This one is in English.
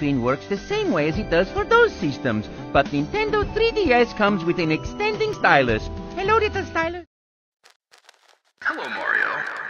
screen works the same way as it does for those systems, but Nintendo 3DS comes with an extending stylus. Hello, little stylus. Hello, Mario.